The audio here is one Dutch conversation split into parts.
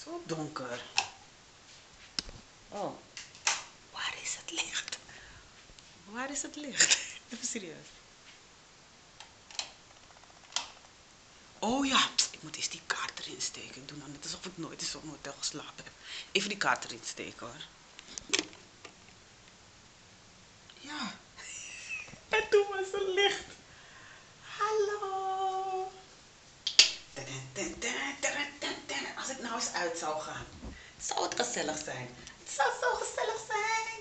Zo donker. Oh, waar is het licht? Waar is het licht? Even serieus. Oh ja, ik moet eerst die kaart erin steken. Ik doe nou net alsof ik nooit eens op een hotel geslapen heb. Even die kaart erin steken hoor. Ja. En toen was het licht. Hallo. Als ik nou eens uit zou gaan, zou het gezellig zijn. Het zou zo gezellig zijn.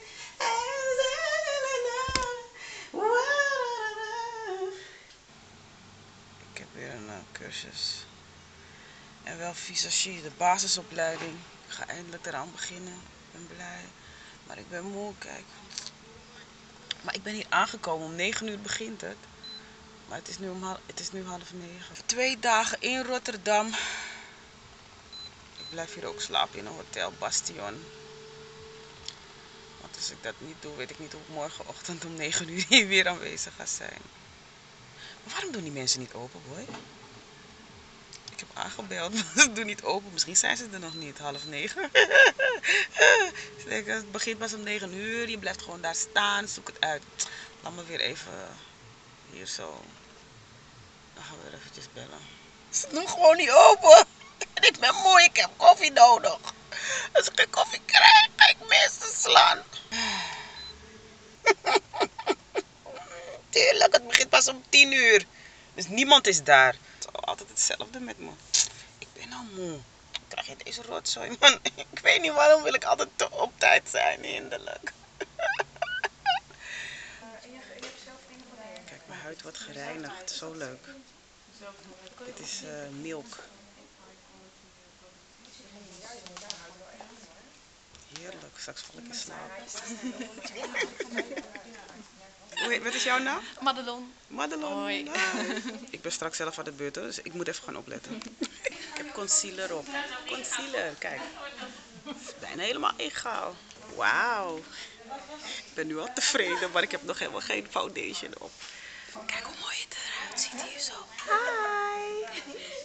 Ik heb weer een cursus. En wel visagie, de basisopleiding. Ik ga eindelijk eraan beginnen. Ik ben blij. Maar ik ben moe, kijk. Maar ik ben hier aangekomen. Om 9 uur begint het. Maar het is nu 8:30. 2 dagen in Rotterdam. Ik blijf hier ook slapen in een hotel Bastion. Want als ik dat niet doe, weet ik niet hoe ik morgenochtend om 9 uur hier weer aanwezig ga zijn. Maar waarom doen die mensen niet open, boy? Ik heb aangebeld, maar ze doen niet open. Misschien zijn ze er nog niet, 8:30. Het begint pas om 9 uur. Je blijft gewoon daar staan, zoek het uit. Laat me weer even hier zo. Dan gaan we weer eventjes bellen. Ze doen gewoon niet open. En ik ben moe, ik heb koffie nodig. Als ik geen koffie krijg, ga ik mensen slaan. Tuurlijk, het begint pas om 10 uur. Dus niemand is daar. Het is altijd hetzelfde met me. Ik ben al moe. Krijg je deze rotzooi, man? Ik weet niet waarom wil ik altijd op tijd zijn, hinderlijk. Kijk, mijn huid wordt gereinigd. Zo leuk. Dit is milk. Heerlijk. Straks val ik in slaap. Wat is jouw naam? Madelon. Madelon. Hoi. Ik ben straks zelf aan de beurt, dus ik moet even gaan opletten. Ik heb concealer op. Concealer, kijk. Het is bijna helemaal egaal. Wauw. Ik ben nu al tevreden, maar ik heb nog helemaal geen foundation op. Kijk hoe mooi het eruit ziet hier zo. Hi.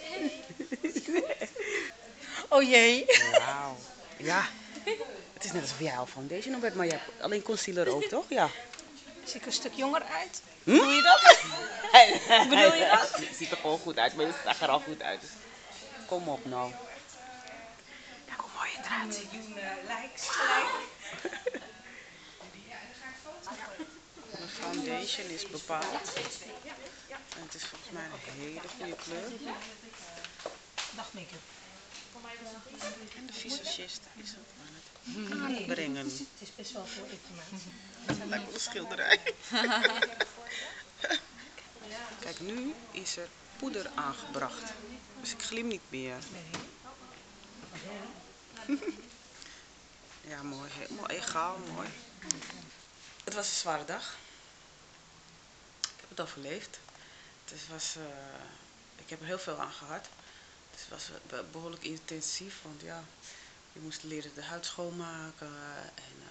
Oh jee. Wauw. Ja. Het is net alsof jij al foundation op hebt, maar jij hebt alleen concealer ook, toch? Ja. Zie ik een stuk jonger uit? Bedoel je dat? Bedoel je dat? Het ziet er gewoon goed uit, maar het zag er al goed uit. Dus kom op nou. Kijk hoe mooi het eruit ziet. Mijn foundation is bepaald. En het is volgens mij een hele goede kleur. Dag make-up. En de visagist is ook aan het aanbrengen. Het is best wel veel informatie. Het lijkt wel een schilderij. Kijk, nu is er poeder aangebracht. Dus ik glim niet meer. Ja, mooi. Helemaal egaal, mooi. Het was een zware dag. Ik heb het overleefd. Ik heb er heel veel aan gehad. Het was behoorlijk intensief, want ja, je moest leren de huid schoonmaken en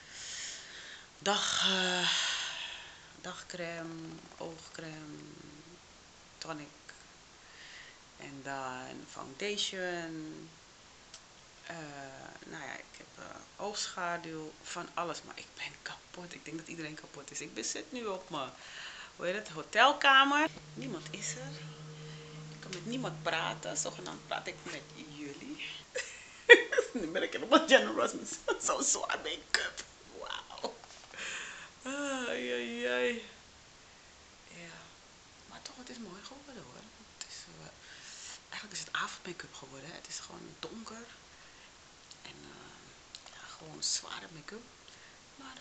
dagcreme, oogcreme, tonic en dan foundation. Nou ja, ik heb oogschaduw, van alles, maar ik ben kapot. Ik denk dat iedereen kapot is. Ik zit nu op mijn, hoe heet het, hotelkamer. Niemand is er. Ik kan met niemand praten. Zogenaamd praat ik met jullie. Nu ben ik helemaal generous met zo'n zwaar make-up. Wauw. Ai, ai, ai. Ja. Maar toch, het is mooi geworden hoor. Eigenlijk is het avondmake-up geworden. Hè. Het is gewoon donker. En ja, gewoon zware make-up. Maar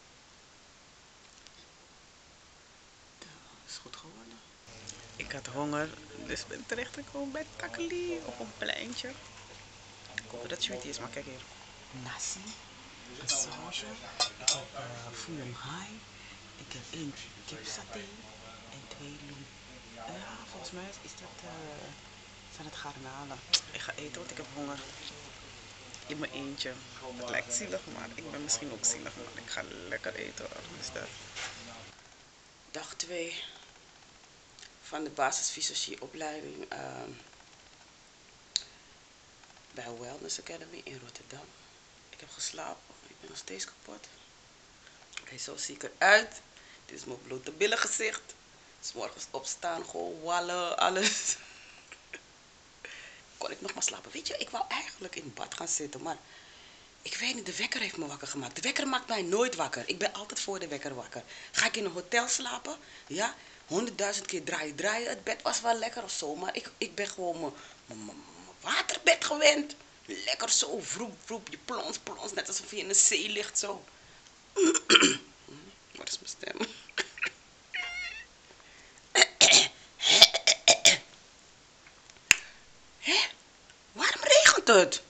het is goed geworden. Ik had honger, dus ben terechtgekomen bij Takali op een pleintje. Ik hoop dat het sweet is, maar kijk hier. Nasi, een sausje, ik heb fuyong hai, ik heb 1 kipsaté en 2 loem. Ja, volgens mij zijn het garnalen. Ik ga eten, want ik heb honger. In mijn eentje. Het lijkt zielig, maar ik ben misschien ook zielig, maar ik ga lekker eten hoor. Dus dat. Dag 2 van de basisvisagieopleiding bij Wellness Academy in Rotterdam. Ik heb geslapen. Ik ben nog steeds kapot. Kijk, zo zie ik eruit. Dit is mijn blote billengezicht. 'S morgens opstaan, gewoon wallen, alles. Kon ik nog maar slapen. Weet je, ik wou eigenlijk in bad gaan zitten, maar ik weet niet, de wekker heeft me wakker gemaakt. De wekker maakt mij nooit wakker. Ik ben altijd voor de wekker wakker. Ga ik in een hotel slapen? Ja, 100.000 keer draaien. Het bed was wel lekker of zo, maar ik ben gewoon mijn waterbed gewend. Lekker zo, vroep, je plons, net alsof je in de zee ligt zo. Wat is mijn stem? Hé, waarom regent het?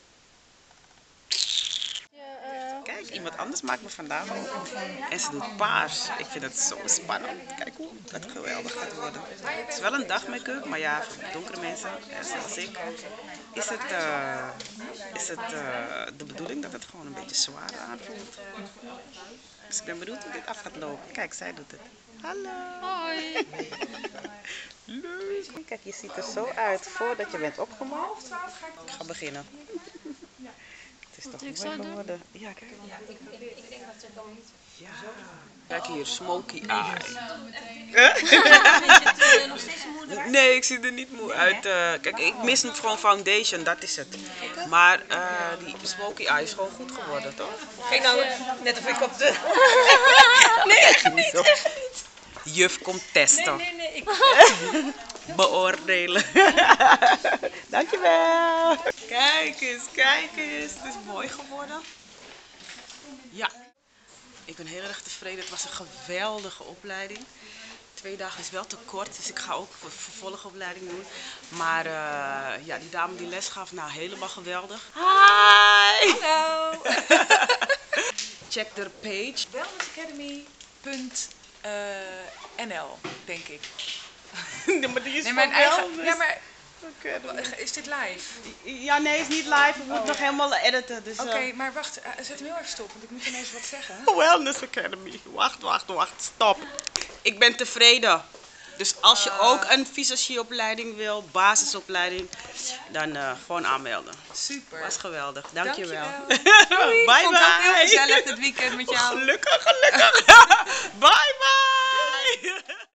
Kijk, iemand anders maakt me vandaag op. En ze doet paars. Ik vind het zo spannend. Kijk hoe het geweldig gaat worden. Het is wel een dagmake-up, maar ja, voor donkere mensen, zoals ik, is het de bedoeling dat het gewoon een beetje zwaar aanvoelt. Dus ik ben benieuwd hoe dit af gaat lopen. Kijk, zij doet het. Hallo. Hoi. Leuk. Kijk, je ziet er zo uit voordat je bent opgemaakt. Ik ga beginnen. Het is toch mooi geworden. Ja, kijk. Ik denk dat het dan niet. Ja. Kijk hier, smoky eye. Nog steeds moe. Nee, ik zie er niet moe uit. Kijk, ik mis nog gewoon foundation, dat is het. Maar die smoky eye is gewoon goed geworden, toch? Kijk nou, net of ik op de... Niet echt niet. Juf komt testen. Nee. Beoordelen. Dankjewel. Kijk eens. Het is mooi geworden. Ja. Ik ben heel erg tevreden. Het was een geweldige opleiding. 2 dagen is wel te kort, dus ik ga ook een vervolgopleiding doen. Maar ja, die dame die les gaf, nou helemaal geweldig. Hi! Hallo. Check their page. wellnessacademy.nl, denk ik. Nee, maar die is Nee, van mijn eigen. Wellness Ja, maar Academy. is dit live? Ja, nee, het is niet live. We moeten nog helemaal editen. Dus, Oké, maar wacht, zet hem heel even stop, want ik moet ineens wat zeggen. Wellness Academy. Wacht. Stop. Ik ben tevreden. Dus als je ook een visagieopleiding wil, basisopleiding, dan gewoon aanmelden. Super. Was geweldig. Dankjewel. Doei. Bye Vond het ook heel bye. gezellig dit weekend met jou. Gelukkig. Bye bye.